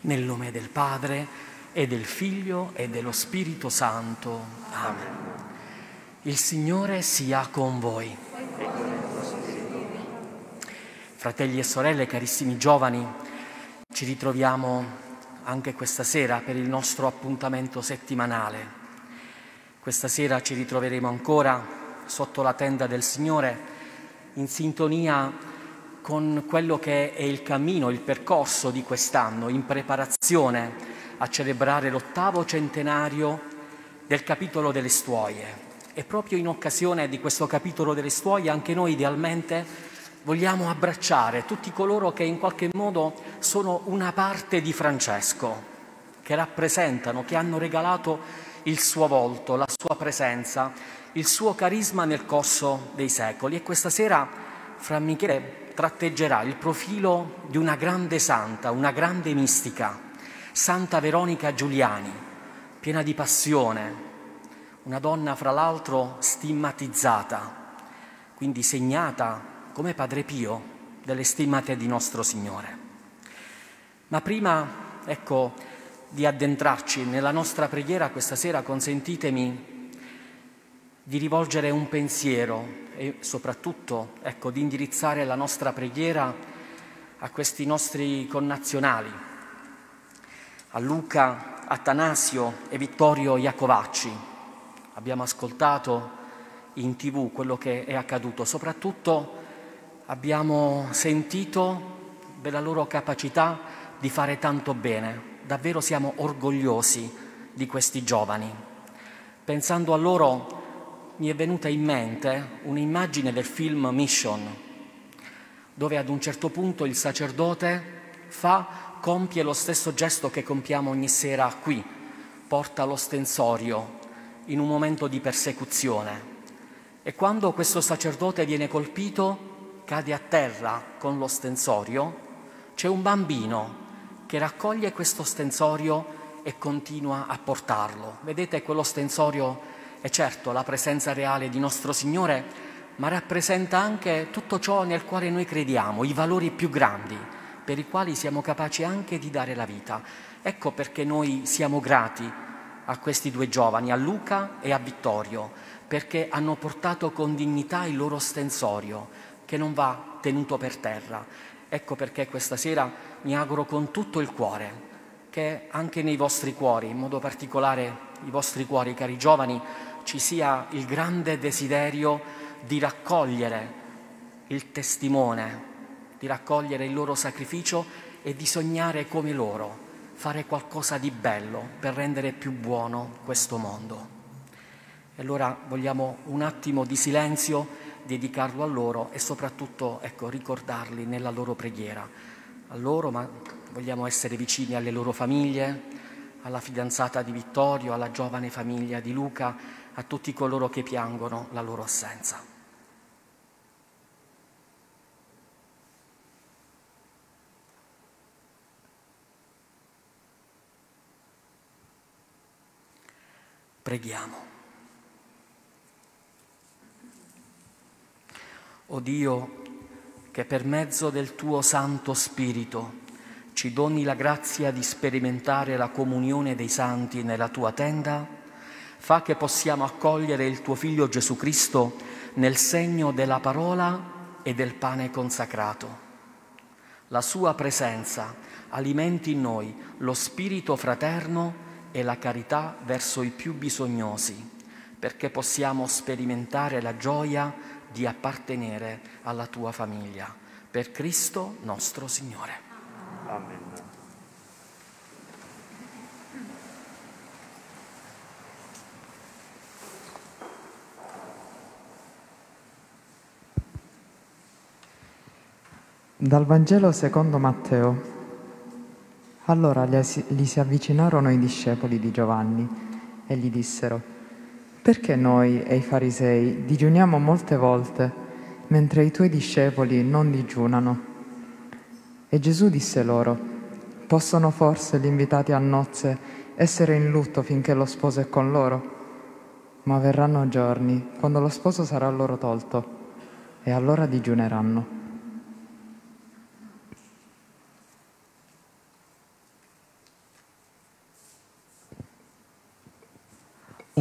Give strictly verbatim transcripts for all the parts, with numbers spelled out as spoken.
Nel nome del Padre e del Figlio e dello Spirito Santo. Amen. Il Signore sia con voi. Fratelli e sorelle, carissimi giovani, ci ritroviamo anche questa sera per il nostro appuntamento settimanale. Questa sera ci ritroveremo ancora sotto la tenda del Signore, in sintonia con quello che è il cammino, il percorso di quest'anno, in preparazione a celebrare l'ottavo centenario del capitolo delle Stuoie. E proprio in occasione di questo capitolo delle Stuoie anche noi idealmente vogliamo abbracciare tutti coloro che in qualche modo sono una parte di Francesco, che rappresentano, che hanno regalato il suo volto, la sua presenza, il suo carisma nel corso dei secoli. E questa sera Fra Michele tratteggerà il profilo di una grande santa, una grande mistica, Santa Veronica Giuliani, piena di passione, una donna fra l'altro stigmatizzata, quindi segnata come Padre Pio delle stimmate di nostro Signore. Ma prima, ecco, di addentrarci nella nostra preghiera questa sera, consentitemi di rivolgere un pensiero e soprattutto, ecco, di indirizzare la nostra preghiera a questi nostri connazionali, a Luca Attanasio e Vittorio Iacovacci. Abbiamo ascoltato in tivù quello che è accaduto, soprattutto abbiamo sentito della loro capacità di fare tanto bene. Davvero siamo orgogliosi di questi giovani. Pensando a loro mi è venuta in mente un'immagine del film Mission, dove ad un certo punto il sacerdote fa, compie lo stesso gesto che compiamo ogni sera qui, porta l'ostensorio in un momento di persecuzione. E quando questo sacerdote viene colpito, cade a terra con l'ostensorio, c'è un bambino che raccoglie questo ostensorio e continua a portarlo. Vedete, quell'ostensorio è certo la presenza reale di nostro Signore, ma rappresenta anche tutto ciò nel quale noi crediamo, i valori più grandi, per i quali siamo capaci anche di dare la vita. Ecco perché noi siamo grati a questi due giovani, a Luca e a Vittorio, perché hanno portato con dignità il loro ostensorio, che non va tenuto per terra. Ecco perché questa sera mi auguro con tutto il cuore che anche nei vostri cuori, in modo particolare i vostri cuori, cari giovani, ci sia il grande desiderio di raccogliere il testimone, di raccogliere il loro sacrificio e di sognare come loro, fare qualcosa di bello per rendere più buono questo mondo. E allora vogliamo un attimo di silenzio dedicarlo a loro e soprattutto, ecco, ricordarli nella loro preghiera. A loro, ma vogliamo essere vicini alle loro famiglie, alla fidanzata di Vittorio, alla giovane famiglia di Luca, a tutti coloro che piangono la loro assenza. Preghiamo. O Dio, che per mezzo del tuo Santo Spirito ci doni la grazia di sperimentare la comunione dei santi nella tua tenda, fa che possiamo accogliere il tuo Figlio Gesù Cristo nel segno della parola e del pane consacrato. La sua presenza alimenti in noi lo spirito fraterno e la carità verso i più bisognosi, perché possiamo sperimentare la gioia di appartenere alla tua famiglia. Per Cristo nostro Signore. Amen. Dal Vangelo secondo Matteo. Allora gli si avvicinarono i discepoli di Giovanni e gli dissero: «Perché noi e i farisei digiuniamo molte volte, mentre i tuoi discepoli non digiunano?» E Gesù disse loro: «Possono forse gli invitati a nozze essere in lutto finché lo sposo è con loro? Ma verranno giorni quando lo sposo sarà loro tolto, e allora digiuneranno».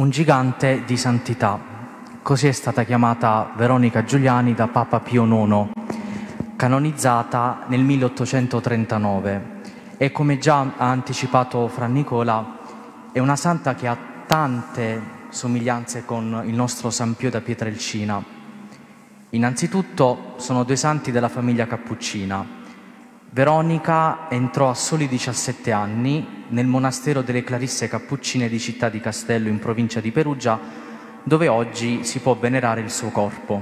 un gigante di santità. Così è stata chiamata Veronica Giuliani da Papa Pio nono, canonizzata nel milleottocentotrentanove. E come già ha anticipato Fra Nicola, è una santa che ha tante somiglianze con il nostro San Pio da Pietrelcina. Innanzitutto sono due santi della famiglia cappuccina. Veronica entrò a soli diciassette anni nel monastero delle Clarisse Cappuccine di Città di Castello in provincia di Perugia, dove oggi si può venerare il suo corpo.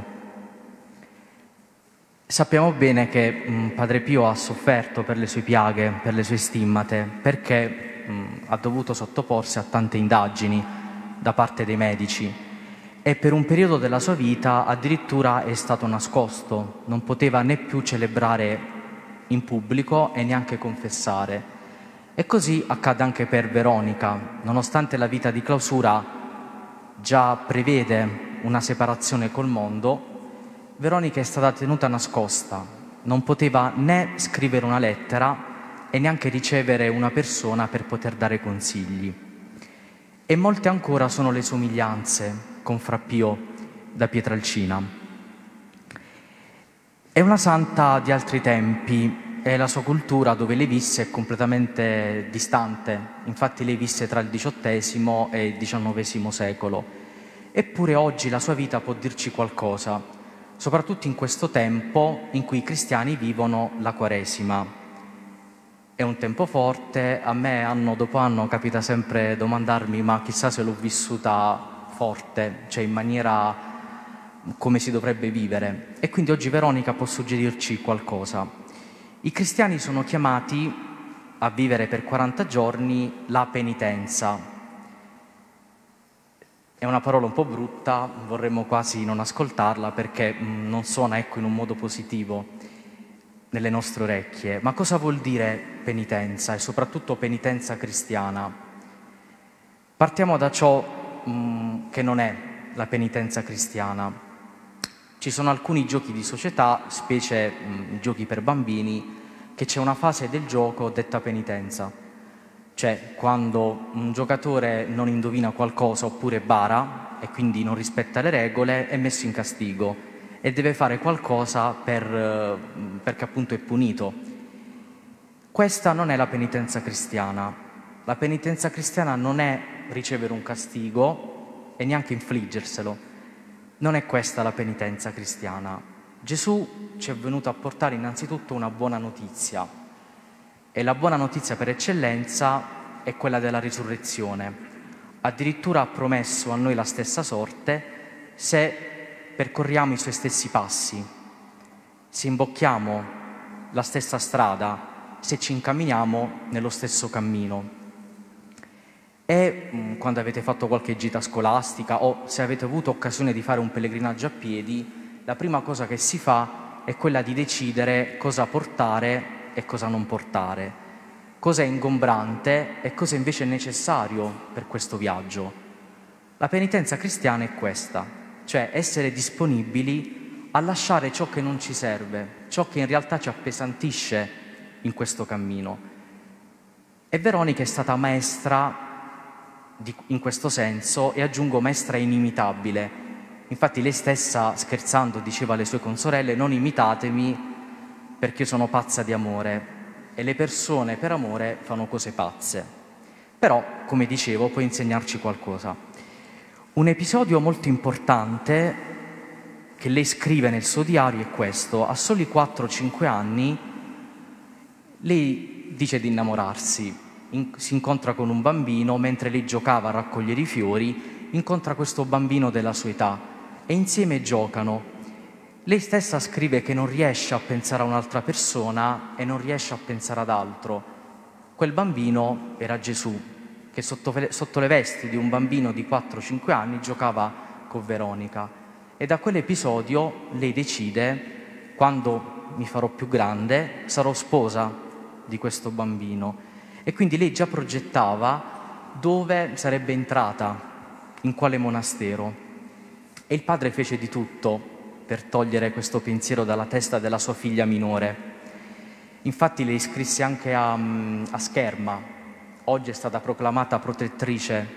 Sappiamo bene che mh, Padre Pio ha sofferto per le sue piaghe, per le sue stimmate, perché mh, ha dovuto sottoporsi a tante indagini da parte dei medici e per un periodo della sua vita addirittura è stato nascosto, non poteva né più celebrare in pubblico e neanche confessare. E così accade anche per Veronica. Nonostante la vita di clausura già prevede una separazione col mondo, Veronica è stata tenuta nascosta, non poteva né scrivere una lettera e neanche ricevere una persona per poter dare consigli. E molte ancora sono le somiglianze con Fra Pio da Pietrelcina. È una santa di altri tempi e la sua cultura dove lei visse è completamente distante. Infatti lei visse tra il diciottesimo e il diciannovesimo secolo. Eppure oggi la sua vita può dirci qualcosa, soprattutto in questo tempo in cui i cristiani vivono la Quaresima. È un tempo forte, a me anno dopo anno capita sempre domandarmi ma chissà se l'ho vissuta forte, cioè in maniera come si dovrebbe vivere. E quindi oggi Veronica può suggerirci qualcosa. I cristiani sono chiamati a vivere per quaranta giorni la penitenza. È una parola un po' brutta, vorremmo quasi non ascoltarla perché mh, non suona, ecco, in un modo positivo nelle nostre orecchie. Ma cosa vuol dire penitenza e soprattutto penitenza cristiana? Partiamo da ciò mh, che non è la penitenza cristiana. Ci sono alcuni giochi di società, specie mh, giochi per bambini, che c'è una fase del gioco detta penitenza. Cioè, quando un giocatore non indovina qualcosa oppure bara e quindi non rispetta le regole, è messo in castigo e deve fare qualcosa per, eh, perché appunto è punito. Questa non è la penitenza cristiana. La penitenza cristiana non è ricevere un castigo e neanche infliggerselo. Non è questa la penitenza cristiana. Gesù ci è venuto a portare innanzitutto una buona notizia e la buona notizia per eccellenza è quella della risurrezione. Addirittura ha promesso a noi la stessa sorte se percorriamo i suoi stessi passi, se imbocchiamo la stessa strada, se ci incamminiamo nello stesso cammino. E mh, quando avete fatto qualche gita scolastica o se avete avuto occasione di fare un pellegrinaggio a piedi, la prima cosa che si fa è quella di decidere cosa portare e cosa non portare, cosa è ingombrante e cosa invece è necessario per questo viaggio. La penitenza cristiana è questa, cioè essere disponibili a lasciare ciò che non ci serve, ciò che in realtà ci appesantisce in questo cammino. E Veronica è stata maestra Di, in questo senso, e aggiungo maestra inimitabile. Infatti lei stessa, scherzando, diceva alle sue consorelle: non imitatemi perché io sono pazza di amore e le persone per amore fanno cose pazze. Però, come dicevo, può insegnarci qualcosa. Un episodio molto importante che lei scrive nel suo diario è questo: a soli quattro cinque anni lei dice di innamorarsi. In, si incontra con un bambino, mentre lei giocava a raccogliere i fiori, incontra questo bambino della sua età e insieme giocano. Lei stessa scrive che non riesce a pensare a un'altra persona e non riesce a pensare ad altro. Quel bambino era Gesù, che sotto, sotto le vesti di un bambino di quattro cinque anni giocava con Veronica. E da quell'episodio lei decide: quando mi farò più grande sarò sposa di questo bambino. E quindi lei già progettava dove sarebbe entrata, in quale monastero. E il padre fece di tutto per togliere questo pensiero dalla testa della sua figlia minore. Infatti le iscrisse anche a, a Scherma. Oggi è stata proclamata protettrice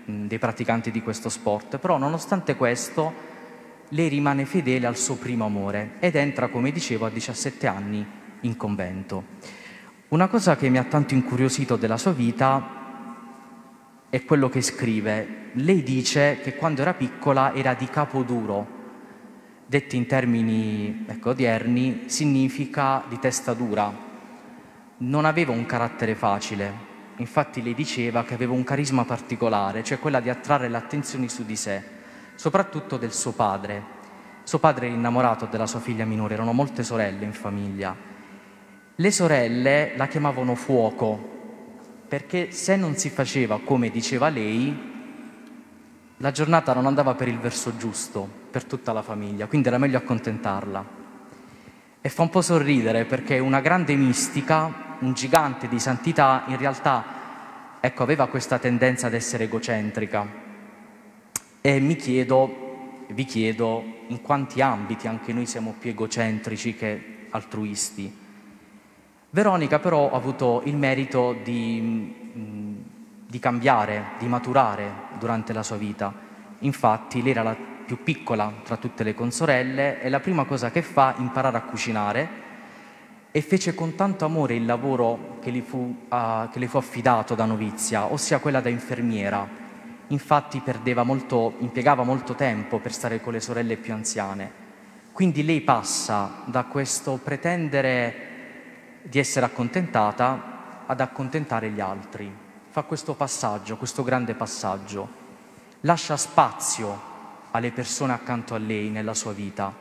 mh, dei praticanti di questo sport, però nonostante questo lei rimane fedele al suo primo amore ed entra, come dicevo, a diciassette anni in convento. Una cosa che mi ha tanto incuriosito della sua vita è quello che scrive. Lei dice che quando era piccola era di capo duro. Detti in termini ecco, odierni, significa di testa dura. Non aveva un carattere facile. Infatti lei diceva che aveva un carisma particolare, cioè quella di attrarre l'attenzione su di sé, soprattutto del suo padre. Suo padre era innamorato della sua figlia minore, erano molte sorelle in famiglia. Le sorelle la chiamavano fuoco, perché se non si faceva come diceva lei, la giornata non andava per il verso giusto per tutta la famiglia, quindi era meglio accontentarla. E fa un po' sorridere perché una grande mistica, un gigante di santità, in realtà ecco, aveva questa tendenza ad essere egocentrica. E mi chiedo, vi chiedo, in quanti ambiti anche noi siamo più egocentrici che altruisti. Veronica però ha avuto il merito di, di cambiare, di maturare durante la sua vita. Infatti lei era la più piccola tra tutte le consorelle e la prima cosa che fa è imparare a cucinare e fece con tanto amore il lavoro che le fu, uh, che le fu affidato da novizia, ossia quella da infermiera. Infatti perdeva molto, impiegava molto tempo per stare con le sorelle più anziane. Quindi lei passa da questo pretendere di essere accontentata ad accontentare gli altri. Fa questo passaggio, questo grande passaggio. Lascia spazio alle persone accanto a lei nella sua vita.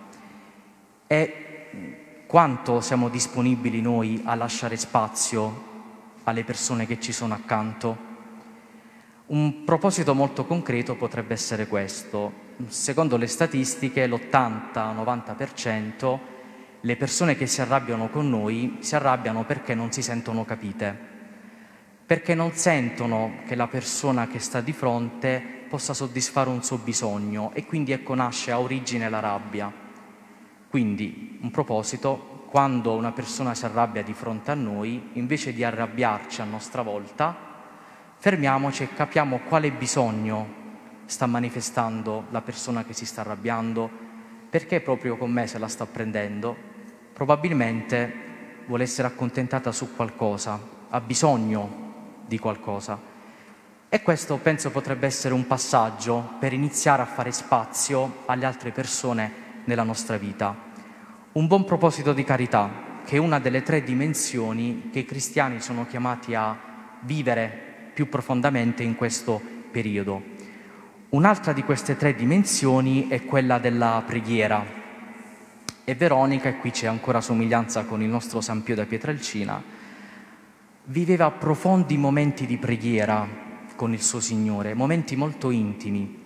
E quanto siamo disponibili noi a lasciare spazio alle persone che ci sono accanto? Un proposito molto concreto potrebbe essere questo. Secondo le statistiche, l'ottanta novanta per cento le persone che si arrabbiano con noi si arrabbiano perché non si sentono capite, perché non sentono che la persona che sta di fronte possa soddisfare un suo bisogno e quindi ecco nasce a origine la rabbia. Quindi, un proposito, quando una persona si arrabbia di fronte a noi, invece di arrabbiarci a nostra volta, fermiamoci e capiamo quale bisogno sta manifestando la persona che si sta arrabbiando, perché proprio con me se la sta prendendo. Probabilmente vuole essere accontentata su qualcosa, ha bisogno di qualcosa. E questo penso potrebbe essere un passaggio per iniziare a fare spazio alle altre persone nella nostra vita. Un buon proposito di carità, che è una delle tre dimensioni che i cristiani sono chiamati a vivere più profondamente in questo periodo. Un'altra di queste tre dimensioni è quella della preghiera. E Veronica, e qui c'è ancora somiglianza con il nostro San Pio da Pietrelcina, viveva profondi momenti di preghiera con il suo Signore, momenti molto intimi.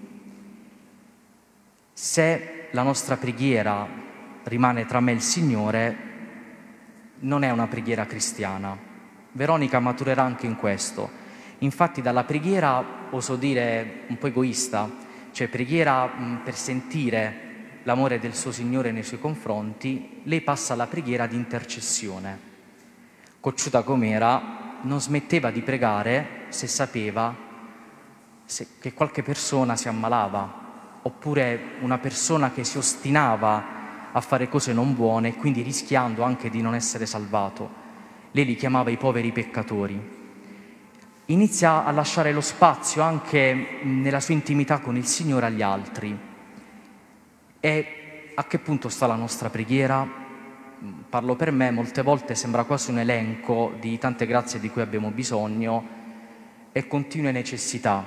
Se la nostra preghiera rimane tra me e il Signore, non è una preghiera cristiana. Veronica maturerà anche in questo. Infatti dalla preghiera, oso dire un po' egoista, cioè preghiera mh, per sentire l'amore del suo Signore nei suoi confronti, lei passa alla preghiera di intercessione. Cocciuta com'era, non smetteva di pregare se sapeva se, che qualche persona si ammalava, oppure una persona che si ostinava a fare cose non buone, quindi rischiando anche di non essere salvato. Lei li chiamava i poveri peccatori. Inizia a lasciare lo spazio anche nella sua intimità con il Signore agli altri. E a che punto sta la nostra preghiera? Parlo per me, molte volte sembra quasi un elenco di tante grazie di cui abbiamo bisogno e continue necessità.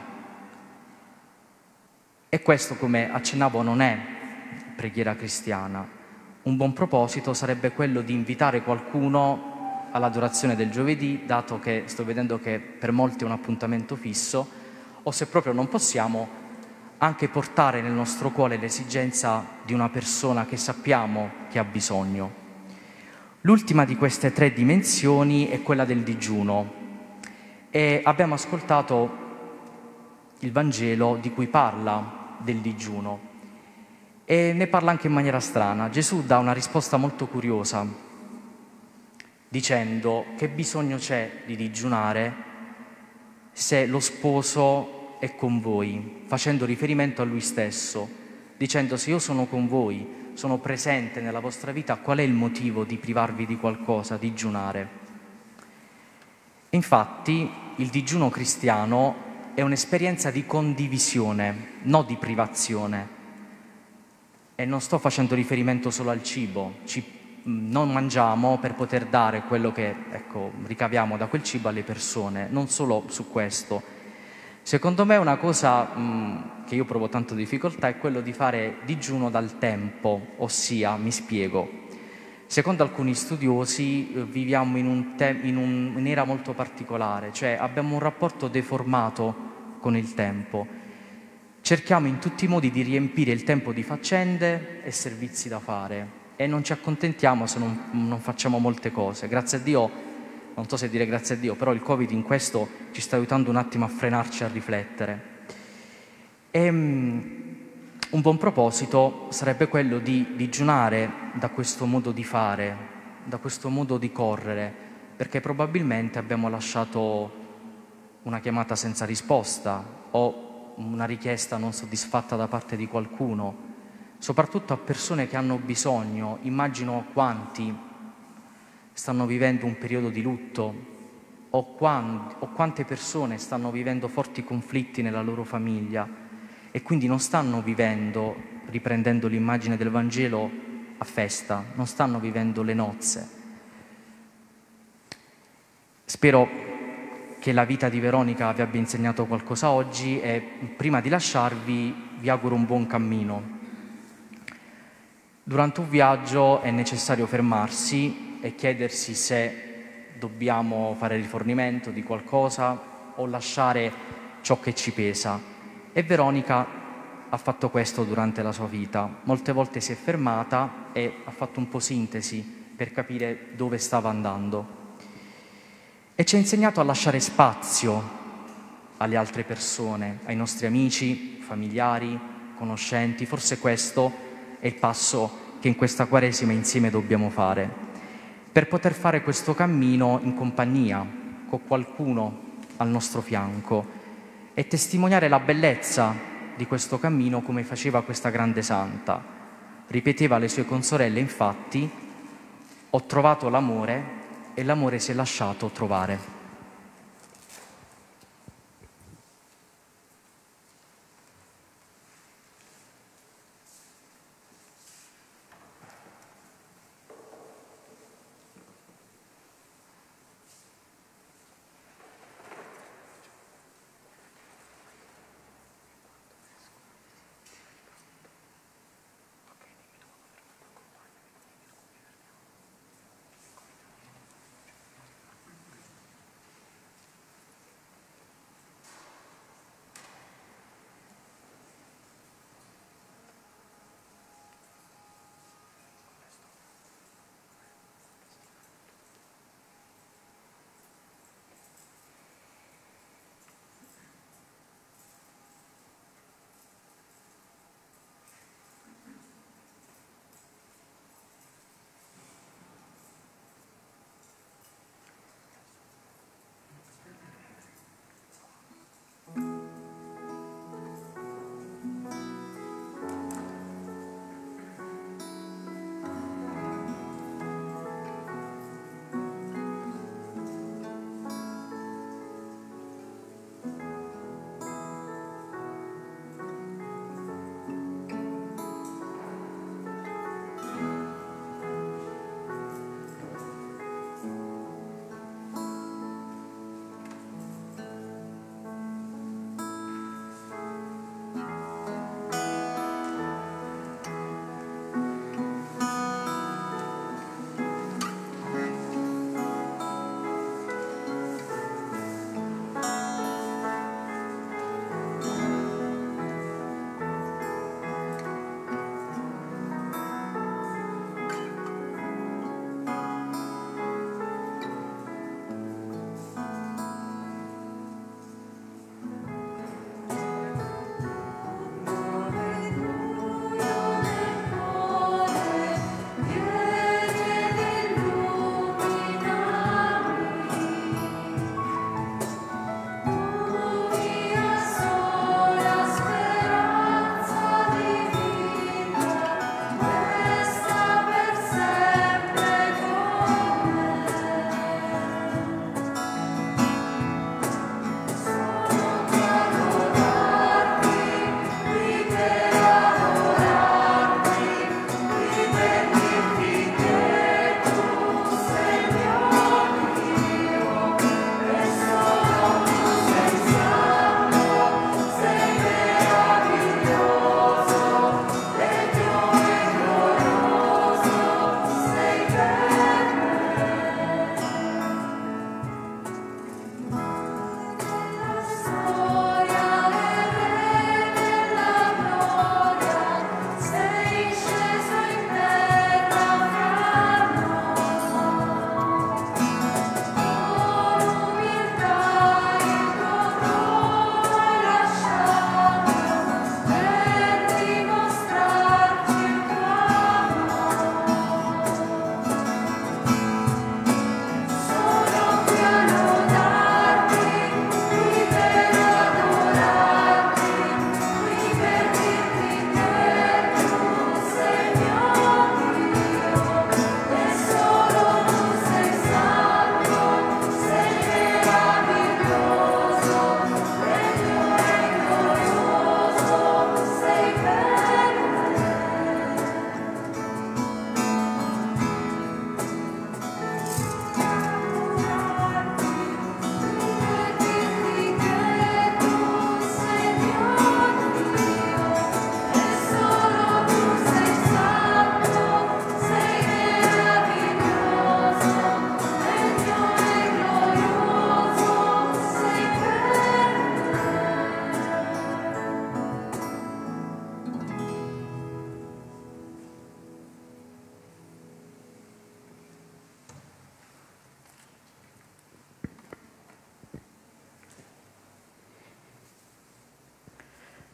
E questo, come accennavo, non è preghiera cristiana. Un buon proposito sarebbe quello di invitare qualcuno all'adorazione del giovedì, dato che sto vedendo che per molti è un appuntamento fisso, o se proprio non possiamo, anche portare nel nostro cuore l'esigenza di una persona che sappiamo che ha bisogno. L'ultima di queste tre dimensioni è quella del digiuno e abbiamo ascoltato il Vangelo di cui parla del digiuno e ne parla anche in maniera strana. Gesù dà una risposta molto curiosa dicendo che bisogno c'è di digiunare se lo sposo è con voi, facendo riferimento a Lui stesso, dicendo: se io sono con voi, sono presente nella vostra vita, qual è il motivo di privarvi di qualcosa, digiunare? Infatti, il digiuno cristiano è un'esperienza di condivisione, non di privazione. E non sto facendo riferimento solo al cibo. Ci, non mangiamo per poter dare quello che, ecco, ricaviamo da quel cibo alle persone, non solo su questo. Secondo me una cosa mh, che io provo tanto difficoltà è quello di fare digiuno dal tempo, ossia, mi spiego. Secondo alcuni studiosi eh, viviamo in, un te- in un- un'era molto particolare, cioè abbiamo un rapporto deformato con il tempo. Cerchiamo in tutti i modi di riempire il tempo di faccende e servizi da fare e non ci accontentiamo se non, non facciamo molte cose. Grazie a Dio, non so se dire grazie a Dio, però il Covid in questo ci sta aiutando un attimo a frenarci, a riflettere. E, um, un buon proposito sarebbe quello di digiunare da questo modo di fare, da questo modo di correre, perché probabilmente abbiamo lasciato una chiamata senza risposta o una richiesta non soddisfatta da parte di qualcuno, soprattutto a persone che hanno bisogno. Immagino quanti stanno vivendo un periodo di lutto o, quant- o quante persone stanno vivendo forti conflitti nella loro famiglia e quindi non stanno vivendo, riprendendo l'immagine del Vangelo, a festa, non stanno vivendo le nozze. Spero che la vita di Veronica vi abbia insegnato qualcosa oggi e prima di lasciarvi vi auguro un buon cammino. Durante un viaggio è necessario fermarsi e chiedersi se dobbiamo fare rifornimento di qualcosa o lasciare ciò che ci pesa. E Veronica ha fatto questo durante la sua vita. Molte volte si è fermata e ha fatto un po' sintesi per capire dove stava andando. E ci ha insegnato a lasciare spazio alle altre persone, ai nostri amici, familiari, conoscenti. Forse questo è il passo che in questa Quaresima insieme dobbiamo fare, per poter fare questo cammino in compagnia, con qualcuno al nostro fianco e testimoniare la bellezza di questo cammino come faceva questa grande santa. Ripeteva alle sue consorelle, infatti: ho trovato l'amore e l'amore si è lasciato trovare.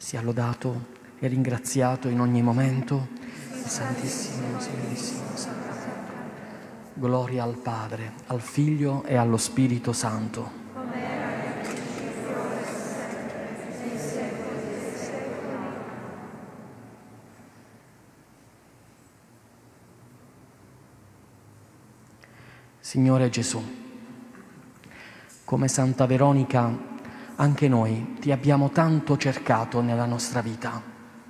sia lodato e ringraziato in ogni momento il Santissimo, Santissimo Sacramento. Gloria al Padre, al Figlio e allo Spirito Santo. Signore Gesù, come Santa Veronica, anche noi ti abbiamo tanto cercato nella nostra vita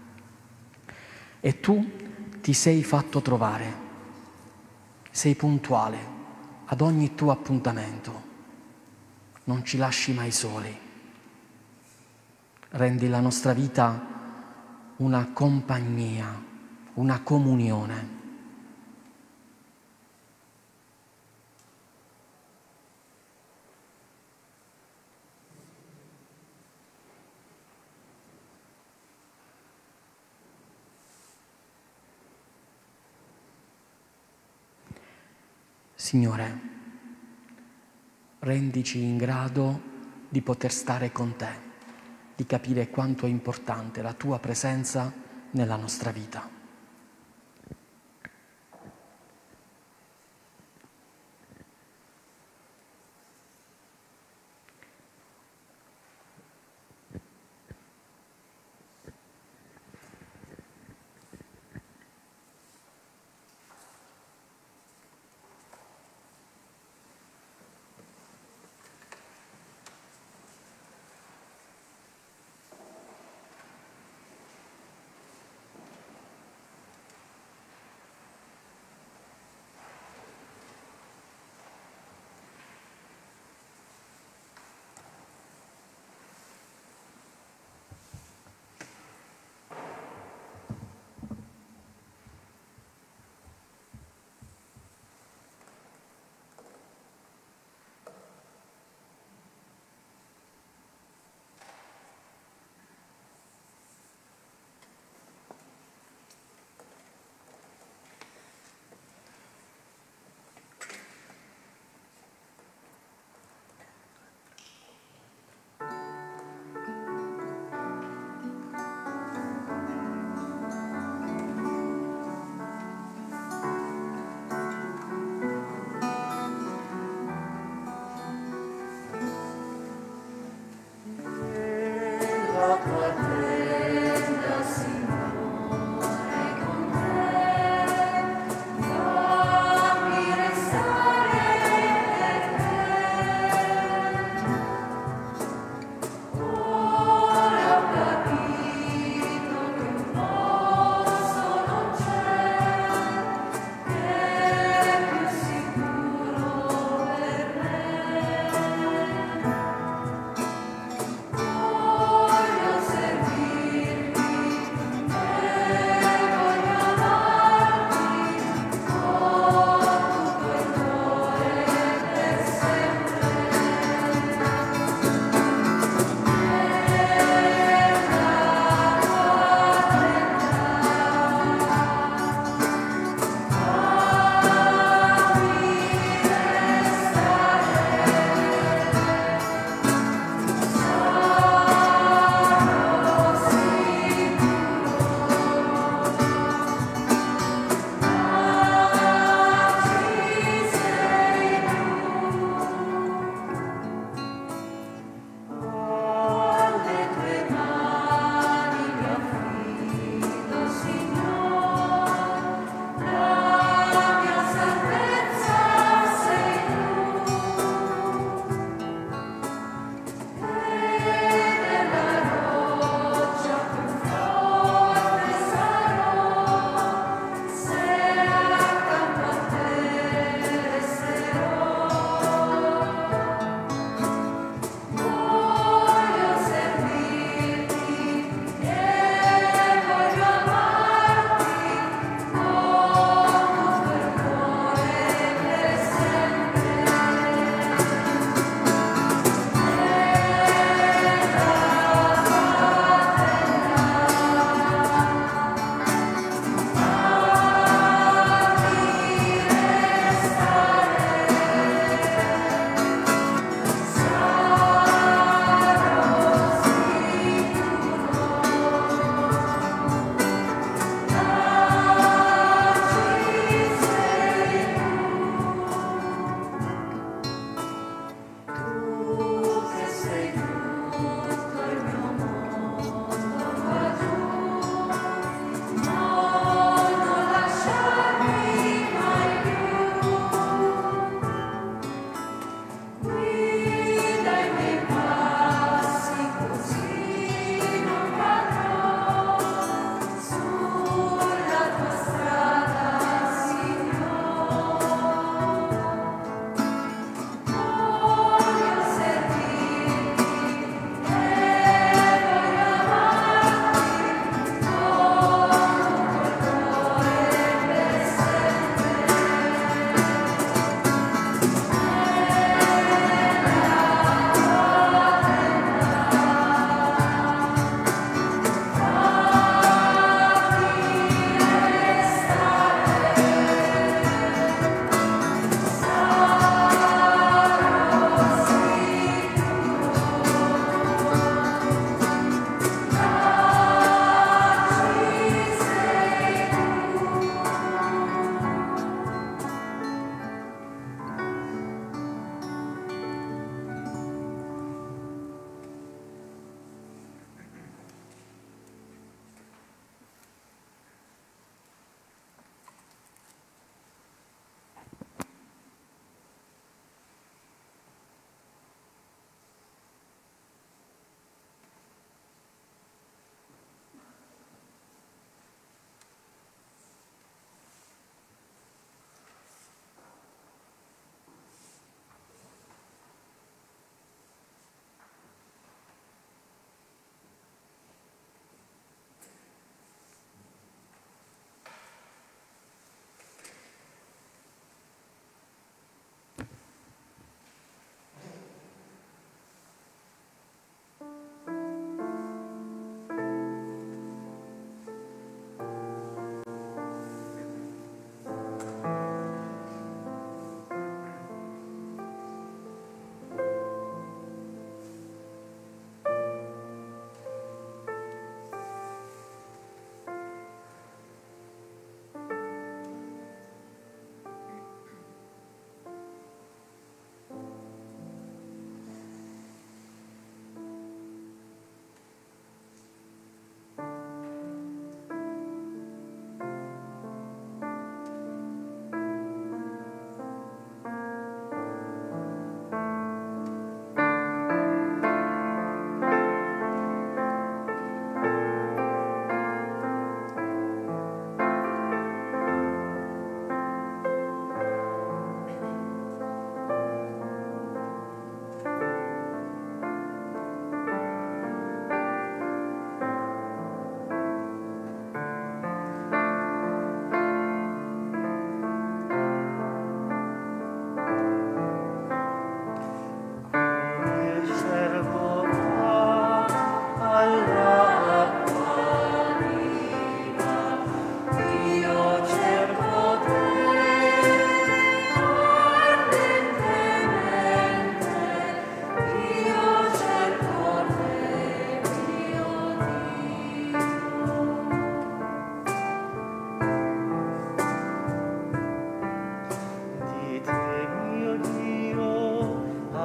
e tu ti sei fatto trovare, sei puntuale ad ogni tuo appuntamento, non ci lasci mai soli, rendi la nostra vita una compagnia, una comunione. Signore, rendici in grado di poter stare con te, di capire quanto è importante la tua presenza nella nostra vita.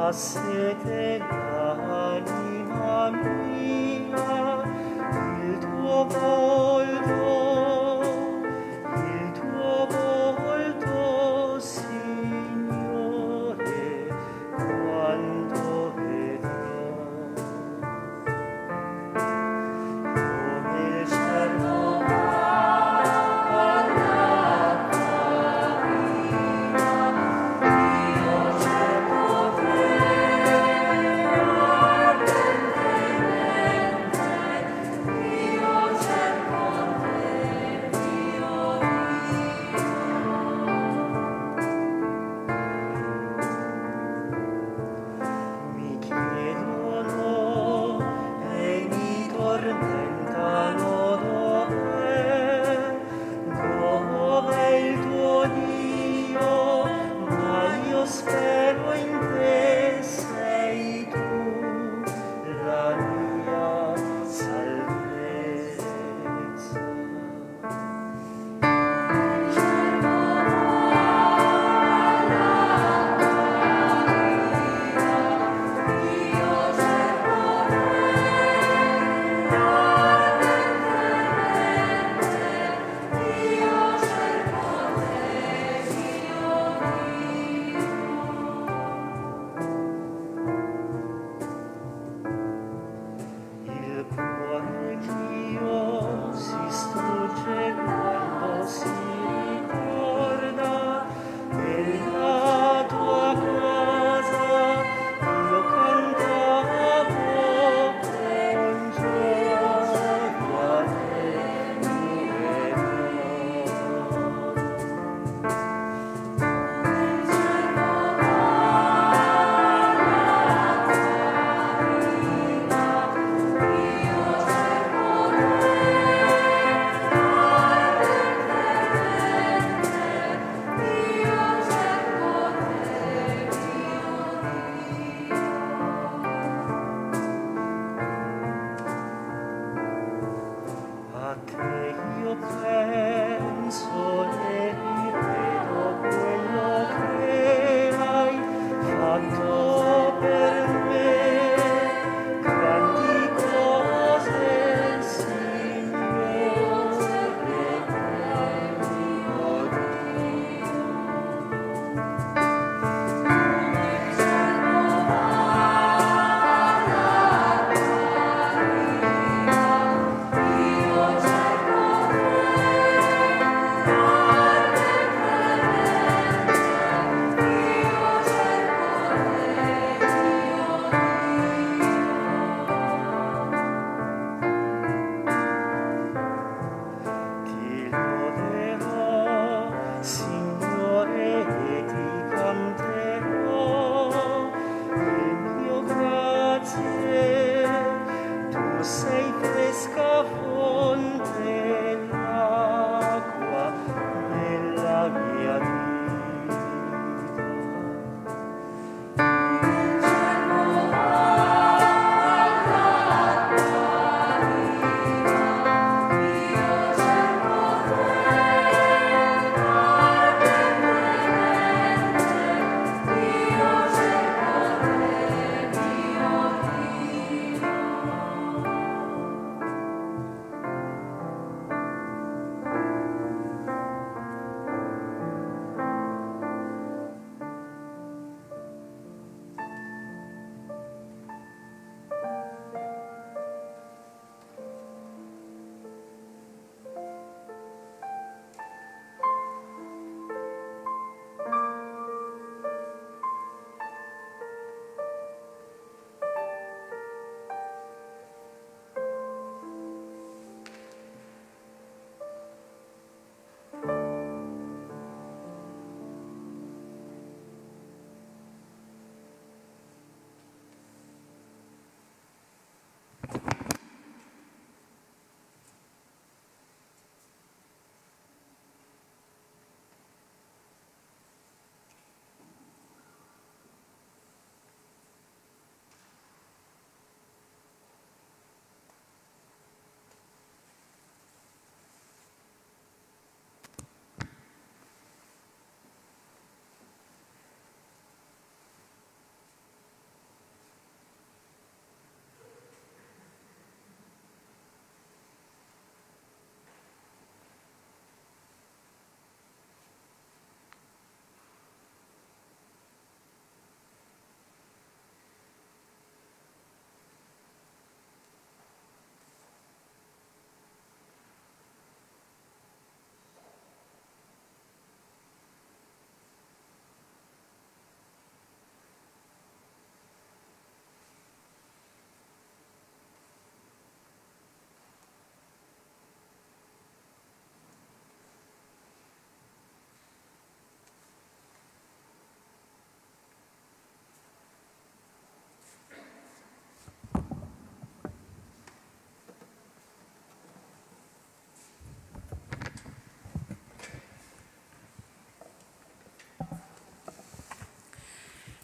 sete l'anima mia, il tuo volto, il tuo volto, Signore, quando vedrò. Come il cervo all'acqua viva, io cerco te.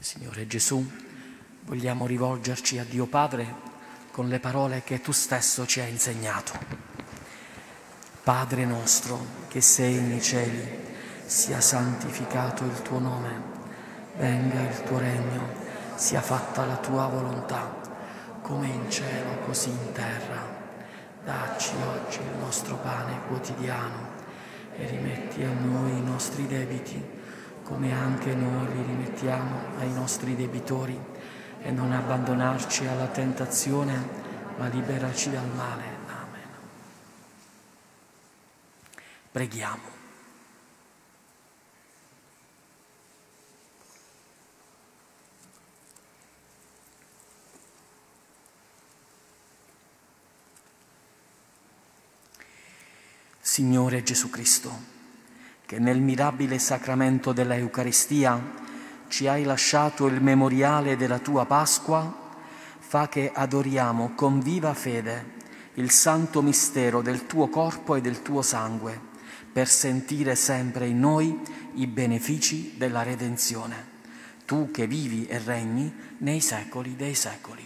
Signore Gesù, vogliamo rivolgerci a Dio Padre con le parole che tu stesso ci hai insegnato. Padre nostro, che sei nei cieli, sia santificato il tuo nome, venga il tuo regno, sia fatta la tua volontà, come in cielo così in terra. Dacci oggi il nostro pane quotidiano e rimetti a noi i nostri debiti, come anche noi li rimettiamo ai nostri debitori, e non abbandonarci alla tentazione, ma liberaci dal male. Amen. Preghiamo. Signore Gesù Cristo, che nel mirabile sacramento della Eucaristia ci hai lasciato il memoriale della tua Pasqua, fa che adoriamo con viva fede il santo mistero del tuo corpo e del tuo sangue, per sentire sempre in noi i benefici della redenzione. Tu che vivi e regni nei secoli dei secoli.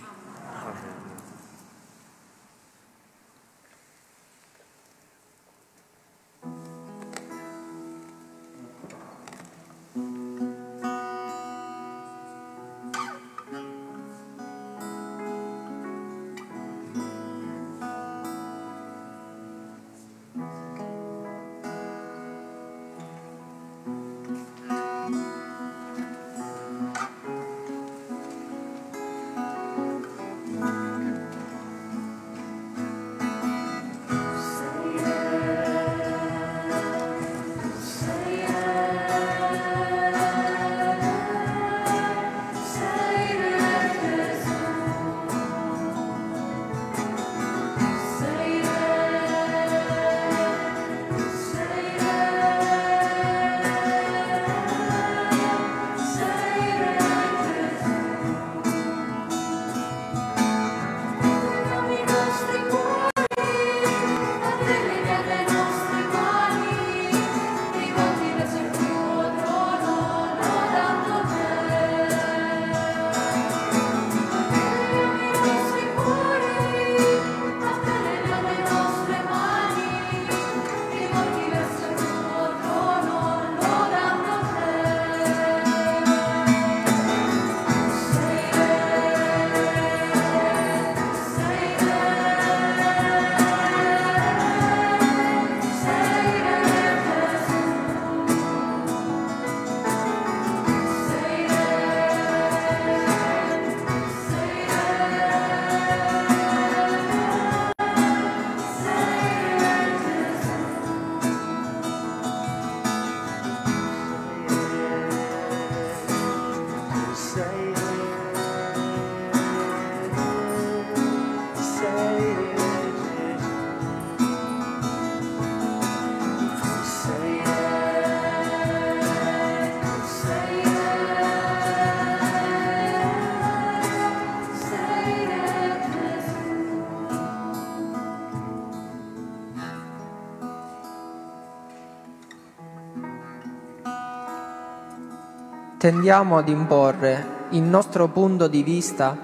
Tendiamo ad imporre il nostro punto di vista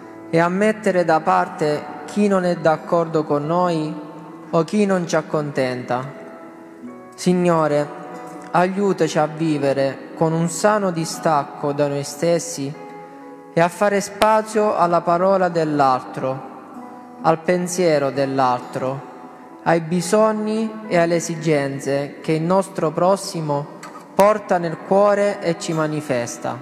e a mettere da parte chi non è d'accordo con noi o chi non ci accontenta. Signore, aiutaci a vivere con un sano distacco da noi stessi e a fare spazio alla parola dell'altro, al pensiero dell'altro, ai bisogni e alle esigenze che il nostro prossimo porta nel cuore e ci manifesta.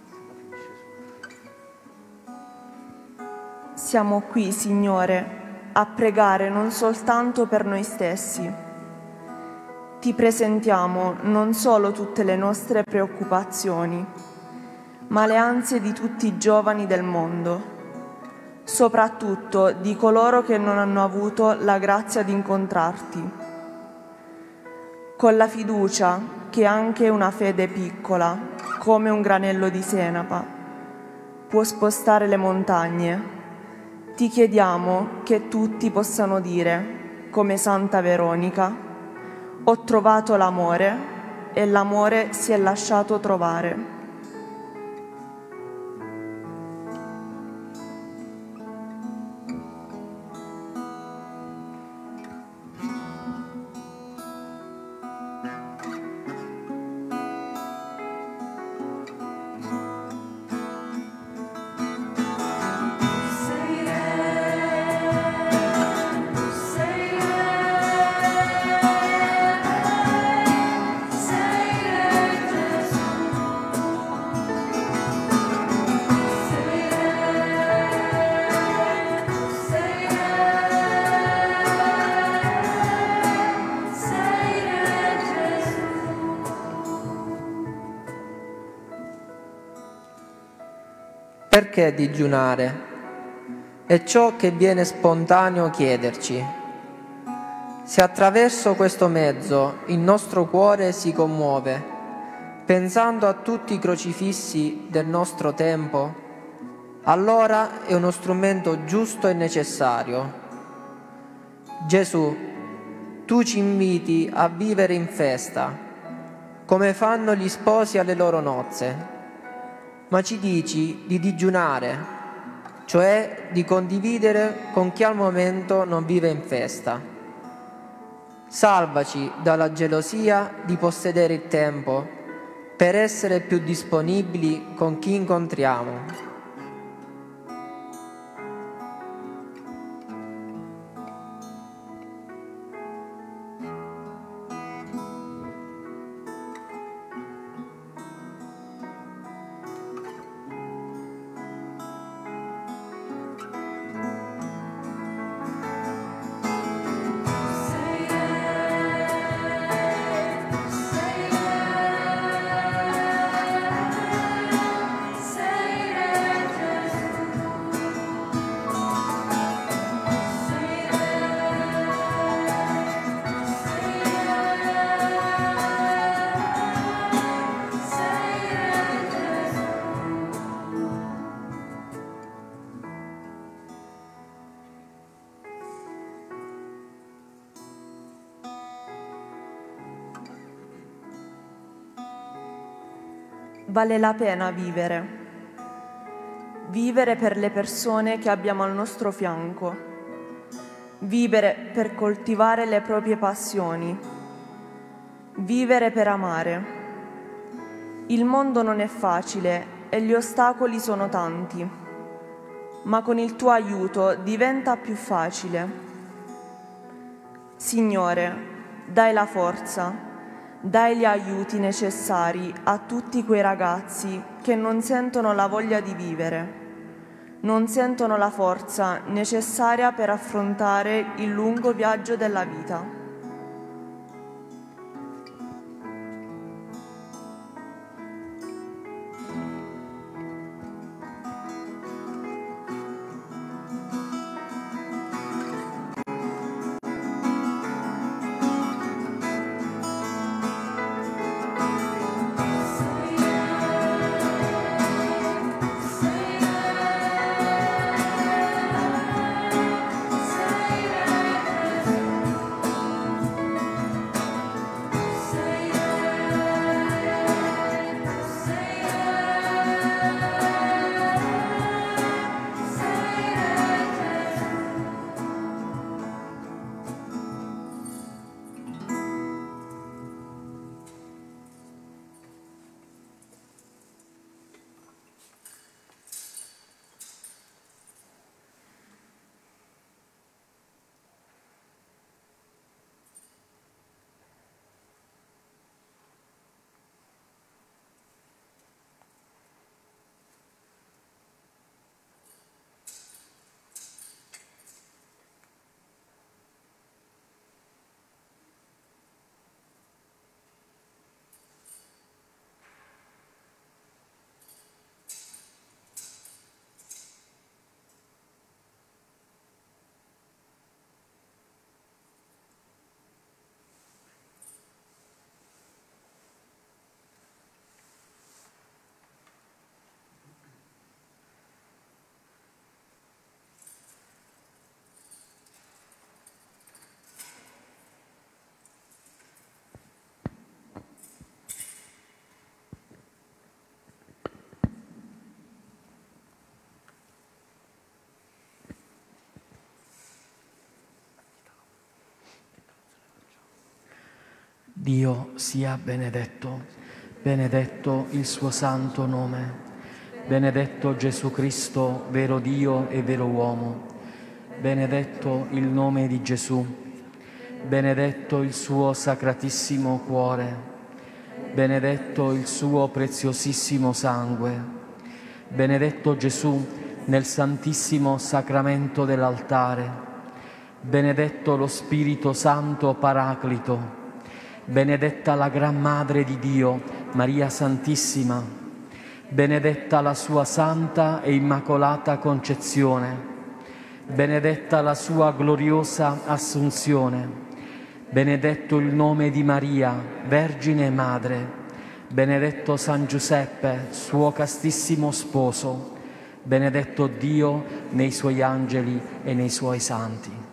Siamo qui, Signore, a pregare non soltanto per noi stessi. Ti presentiamo non solo tutte le nostre preoccupazioni, ma le ansie di tutti i giovani del mondo, soprattutto di coloro che non hanno avuto la grazia di incontrarti. Con la fiducia che anche una fede piccola, come un granello di senape, può spostare le montagne, ti chiediamo che tutti possano dire, come Santa Veronica: ho trovato l'amore e l'amore si è lasciato trovare. Perché digiunare? È ciò che viene spontaneo chiederci. Se attraverso questo mezzo il nostro cuore si commuove, pensando a tutti i crocifissi del nostro tempo, allora è uno strumento giusto e necessario. Gesù, tu ci inviti a vivere in festa, come fanno gli sposi alle loro nozze, ma ci dici di digiunare, cioè di condividere con chi al momento non vive in festa. Salvaci dalla gelosia di possedere il tempo per essere più disponibili con chi incontriamo. Vale la pena vivere. Vivere per le persone che abbiamo al nostro fianco. Vivere per coltivare le proprie passioni. Vivere per amare. Il mondo non è facile e gli ostacoli sono tanti, ma con il tuo aiuto diventa più facile. Signore, dai la forza, dai gli aiuti necessari a tutti quei ragazzi che non sentono la voglia di vivere, non sentono la forza necessaria per affrontare il lungo viaggio della vita. Dio sia benedetto, benedetto il suo santo nome, benedetto Gesù Cristo, vero Dio e vero uomo, benedetto il nome di Gesù, benedetto il suo sacratissimo cuore, benedetto il suo preziosissimo sangue, benedetto Gesù nel santissimo sacramento dell'altare, benedetto lo Spirito Santo Paraclito, benedetta la Gran Madre di Dio, Maria Santissima, benedetta la sua santa e immacolata concezione, benedetta la sua gloriosa assunzione, benedetto il nome di Maria, Vergine Madre, benedetto San Giuseppe, suo castissimo sposo, benedetto Dio nei suoi angeli e nei suoi santi.